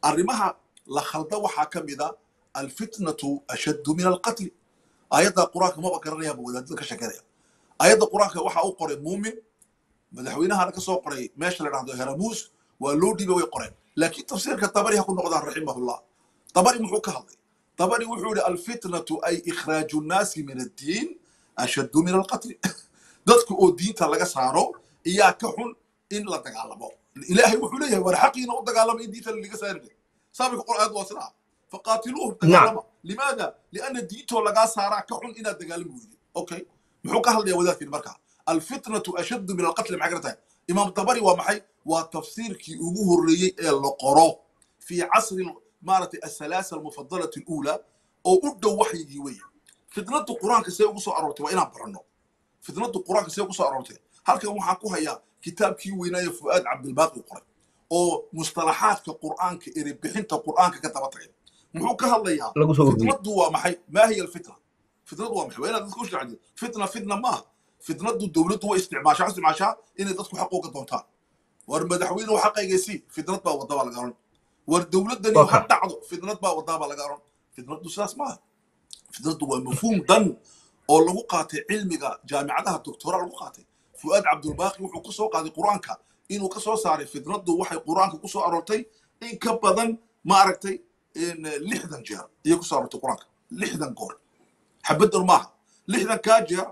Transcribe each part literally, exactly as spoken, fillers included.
arrimaha la khalda waxaa ka mid a alfitnatu ashaddu min alqatli aayadda qur-aanka maba garanayaba wadaadada ka sheekeynaya aayadda qur-aanka waxaa u qoray muumin madaxweynahana ka soo qoray meesha la dhahdo heramuus waa loo dhiibay way qoreen laakiin tafsiirka tabari ha ku noqdaan raximahullah tabari muxuu ka hadlay tabari wuxuu yidhi alfitnatu ay ikhraaju nnaasi min addiin ashaddu min alqatli dadku oo diinta laga saaro iyaa ka xun in la dagaalamo ilaahay wuxuu leeyahay war xaqiina u dagaalama in diinta laga saari saabika qur-aanka waa sidaa faqaatiluuhum dagaalama limaada lianna diintoo lagaa saaraa ka xun inaad dagaalami weydi okay muxuu ka hadlaya wadaadkiin markaa alfitnatu ashaddu min alqatli maxay garatahay imaam tabari waa maxay waa tafsiirkii ugu horreeyey ee la qoro fii casri maaragtay asalaasa almufadalati aluula oo u dhow waxyigii weeye fitnadu qur-aanka see ugu soo aroortay waa inaan baranno fitnadu qur-aanka see ugu soo aroortay halkan waxaan ku hayaa kitaabkii weynaaye fu'aad cabdilbaaqi qoray oo mustalaxaadka qur'aanka erebixinta qur'aanka ka daba tagay muxuu ka hadlayaa fitnadu waa maxay maa hiya alfitna fitnadu waa maxay waa inaad dadka u sharaxdid fitna fitna maaha fitnadu dowladdu way isticmaashaa isticmaashaa inay dadku xaqooga doontaan war madaxweynuhu xaqaygaysii fitnad baa wadda baa laga oran war dowladdani ha dhacdo fitnad baa waddaa baa laga oran fitnadu sidaas maaha fitnadu waa mafhuum dan oo lagu qaatay cilmiga jaamicadaha doctora lagu qaatay fu'aad cabdulbaaqi wuxuu ku soo qaaday qur-aanka inuu ka soo saaray fitnadu waxay qur-aanka ku soo aroortay in ka badan ma aragtay lixdan jeer ayay ku soo aroortay qur-aanka lixdan goor xabadan maaha lixdan kaa jeer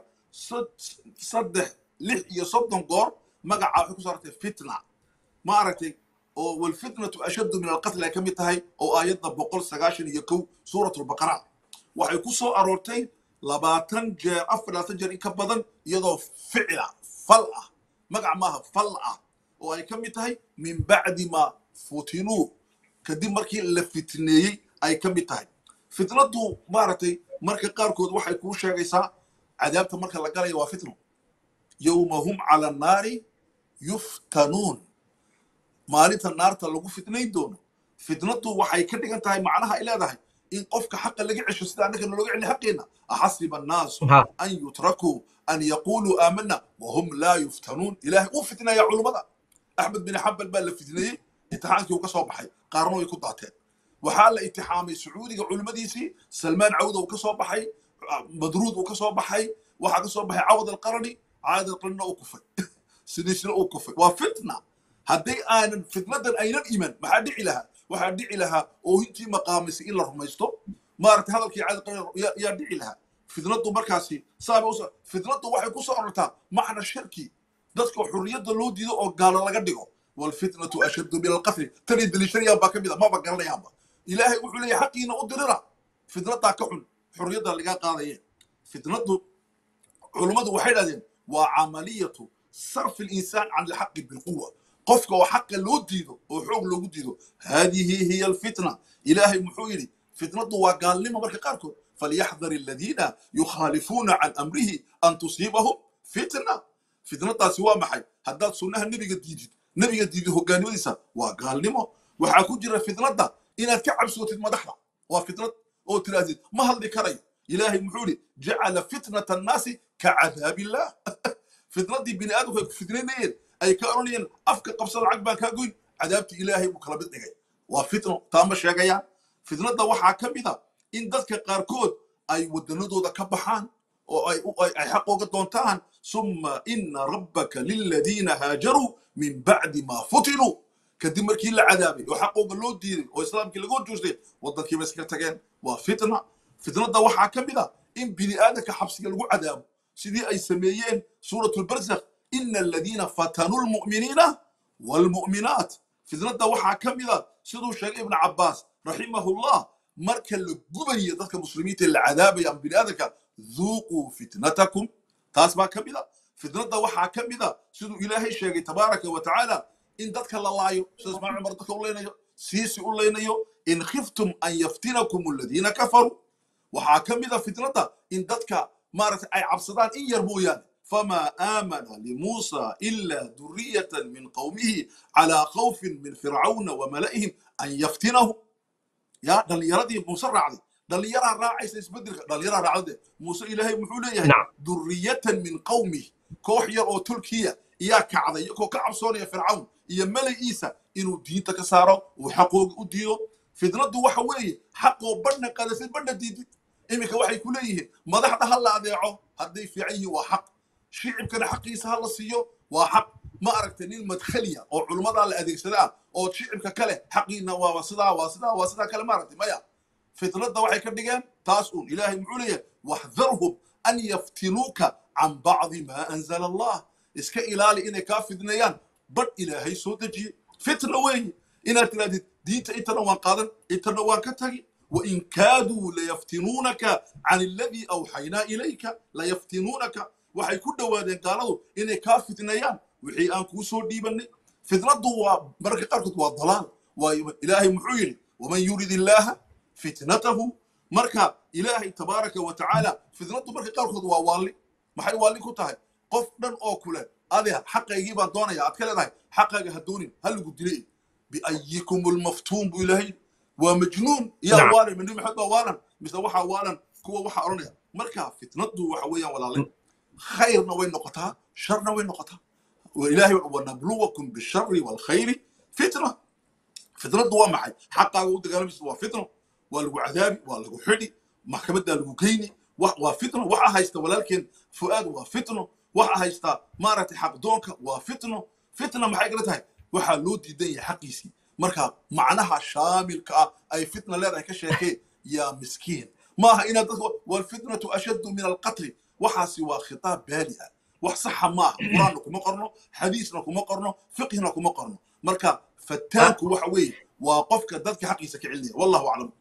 saddex lix iyo soddon goor magaca waxay ku soo aroortay fitna ma aragtay oo walfitnatu ashaddu min alqatl ay ka mid tahay oo aayadda boqol sagaashan iyo kow suuratulbaqara waxay ku soo aroortay labaatan jeer afar labaatan jeer in ka badan iyadoo ficila fal ah magac maaha fal ah oo ay ka mid tahay min bacdi ma futinuu kadib markii la fitneeyey ay ka mid tahay fitnadu maaragtay marka qaarkood waxay kuu sheegaysaa cadaabta marka la galaya waa fitno yowma hum cala annaari yuftanuun maalinta naarta lagu fitnayn doono fitnadu waxay ka dhigan tahay macnaha ay leedahay in qofka xaqa laga cesho sida annaka looga celi xaqeena axasiba annaasu an yutrakuu an yaquluu aamana wahum laa yuftanuun ilaahay uu fitnaya culummada axmed bin xambal baa la fitneeyey imtixaankii uu ka soo baxay qaarna way ku daateen waxaa la imtixaamay sacuudiga culimmadiisii salmaan cawda uu ka soo baxay madruud uu ka soo baxay waxaa ka soo baxay cawad alqarani caad alqaranina uu kufay sidiisna uu kufay waa fitna hadday aanan fitnadan aynan iman maxaa dhici lahaa waxaa dhici lahaa oo intii maqaamisay in la rumaysto maaragtay hadalkii caad alqaran yaa dhici lahaa fitnadu markaasi saaba u fitnadu waxay ku soo arortaa macna shirki dadka xurriyadda loo diido oo gaalo laga dhigo walfitnatu ashaddu min alqatli tani daliishanayaan baa ka mid a maba garanayaanba ilaahay wuxuu leeyahay xaqiina u dirira fitnadaa ka xun xurriyadda laga qaadayeen fitnadu culummadu waxay dhahdeen waa camaliyatu sarfi alinsaan can alxaqi bilquwa qofka oo xaqa loo diido oo xoog loogu diido haadihi hiya alfitna ilaahay muxuu yidhi fitnadu waa gaalnimo marka qaarkood falyaxdar aladiina yukhaalifuuna can amrihi an tusiibahum fitna fitnadaasi waa maxay haddaad sunnaha nebiga diidid nebiga diidid hogaanimadiisa waa gaalnimo waxaa ku jira fitnada inaad ka cabsootid madaxda waa fitnad oo tirahdid ma hadli karayo ilaahay muxuu yidhi jacala fitnata annaasi ka cadaabillah fitnadii bini aadamku ay ku fitnaynayeen ay ka oranayeen afka qabsa lacag baan kaa goyn cadaabtii ilaahay buu kala mid dhigay waa fitno taama sheegayaan fitnada waxaa ka mid a in dadka qaarkood ay waddanadooda ka baxaan oo ay ay xaqooga doontaan summa ina rabbaka liladiina haajaruu min bacdi maa futinuu kadib markii la cadaabay oo xaqooga loo diiday oo islaamkii laga horjoostay waddankii bay iskaga tageen waa fitna fitnada waxaa ka mid a in bini aadamka xabsiga lagu cadaabo sidii ay sameeyeen suuratulbarzakh ina aladiina fatanuu lmu'miniina waalmu'minaat fitnada waxaa ka mid a siduu sheegay ibnu cabbaas raximahullah marka la gubayo dadka muslimiinta la cadaabaya ama bini aadamka dhuuquu fitnatakum taas baa ka mid a fitnada waxaa ka mid a siduu ilaahay sheegay tabaaraka wa tacaala in dadka la laayo sida ismaaciil cumar dadka u leynayo siisi u leynayo in khiftum an yaftinakum aladiina kafaruu waxaa ka mid a fitnada in dadka maaragtay ay cabsadaan in yar mooyaane famaa aamana limuusa ilaa duriyatan min qowmihi calaa khawfin min fircawna wa mala'ihim an yaftinahu yaa dhallinyaradii muuse raacday dhallinyaraa raacaysa isbedelka dhallinyaraa raacdade muuse ilaahay muxuu leeyahay duriyatan min qowmihi koox yar oo tulkiya iyaa kacday iyagoo ka cabsoonaya fircawn iyo mala'iisa inuu diinta ka saaro uu xaqooga u diido fitnadu waxa weeye xaqoo badhna qadasid badhna diidid iminka waxay ku leeyihiin madaxda ha la adeeco hadday fiican yihiin waa xaq shicibkana xaqiisa ha la siiyo waa xaq ma aragtay nin madkhaliya oo culummadaa la adeegsadaa oo shicibka kale xaqiina waa sidaa waa sidaa waa sidaa kale ma aragtay maya fitnada waxay ka dhigeen taas uun ilaahay muxuu leeyahay waxdarhum an yaftinuuka can bacdi maa anzala allah iska ilaali inay kaa fidneeyaan badh ilaahay soo dejiyey fitna weeye inaad tirahdid diinta intana waan qaadan intana waan ka tagi wain kaaduu layaftinuunaka can aladii awxaynaa ilayka layaftinuunaka waxay ku dhowaadeen gaaladu inay kaa fitneeyaan wixii aan kuu soo dhiibanay fitnadu waa mararka qaarkood waa dalaal waayo ilaahay muxuu yidhi waman yurid illaaha fitnatahu marka ilaahay tabaaraka wa tacaala fitnadu marka qaarkood waa waalli maxay waalli ku tahay qof dhan oo kule adee xaqaygii baan doonaya aad ka leedahay xaqaaga ha doonin ha lagu dilay biayikum lmaftuun buu ilaahay waa majnuun yaa waalan nabi maxamed baa waalan mise waxaa waalan kuwa waxaa odhanaya marka fitnadu waxa weeyaan walaale khayrna way noqotaa sharna way noqotaa ilaahay wanabluwakum bisharri walkhayri fitna fitnadu waa maxay xaqaaga u dagaalamaysa waa fitno waa lagu cadaabi waa lagu xidhi maxkamaddaa lagu geyni waa fitno waxa haysta walaalkeen fu'aad waa fitno waxa haysta maaragtay xaqdoonka waa fitno fitna maxay kala tahay waxaa loo diidan yahay xaqiisii marka macnaha shaamilka ah ay fitna leedahay ka sheekeen yaa miskiin maaha inaad dadka walfitnatu ashaddu min alqatli waxaasi waa khitaab baali ah wax saxa maaha qur-aanna kuma qorno xadiisna kuma qorno fiqhina kuma qorno marka fataanku waxa weeye waa qofka dadka xaqiisa ka celinaya wallahu aclam